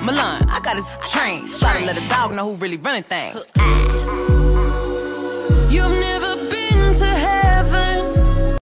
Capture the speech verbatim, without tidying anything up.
Milan, I got his train. Try to let a dog know who really running things.